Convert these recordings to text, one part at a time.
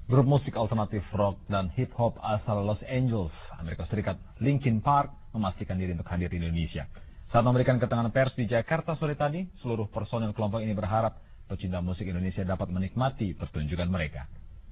Grup musik alternatif rock dan hip hop asal Los Angeles, Amerika Serikat, Linkin Park memastikan diri untuk hadir di Indonesia. Saat memberikan keterangan pers di Jakarta sore tadi, seluruh personel kelompok ini berharap pecinta musik Indonesia dapat menikmati pertunjukan mereka.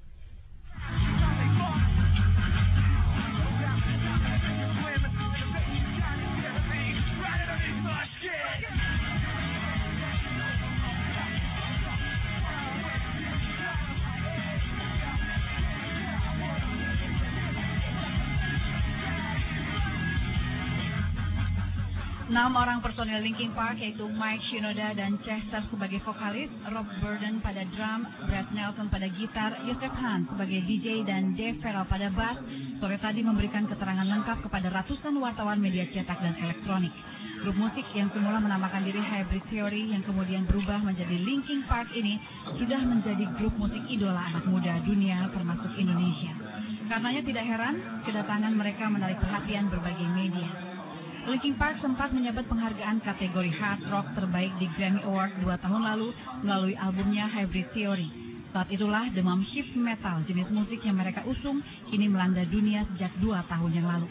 Enam orang personil Linkin Park yaitu Mike Shinoda dan Chester sebagai vokalis, Rob Burden pada drum, Brett Nelson pada gitar, Yosef Hans sebagai DJ dan Dave Farrell pada bass, sore tadi memberikan keterangan lengkap kepada ratusan wartawan media cetak dan elektronik. Grup musik yang semula menamakan diri Hybrid Theory yang kemudian berubah menjadi Linkin Park ini sudah menjadi grup musik idola anak muda dunia termasuk Indonesia. Karenanya tidak heran kedatangan mereka menarik perhatian berbagai media. Linkin Park sempat menyabet penghargaan kategori hard rock terbaik di Grammy Award 2 tahun lalu melalui albumnya Hybrid Theory. Saat itulah demam shift metal, jenis musik yang mereka usung, kini melanda dunia sejak 2 tahun yang lalu.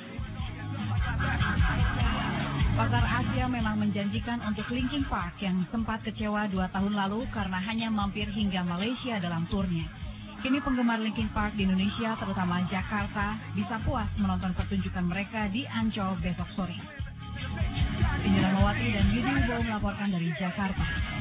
Pasar Asia memang menjanjikan untuk Linkin Park yang sempat kecewa 2 tahun lalu karena hanya mampir hingga Malaysia dalam turnya. Kini penggemar Linkin Park di Indonesia, terutama Jakarta, bisa puas menonton pertunjukan mereka di Ancol besok sore. Indra Mawati dan Yudi Wibowo melaporkan dari Jakarta.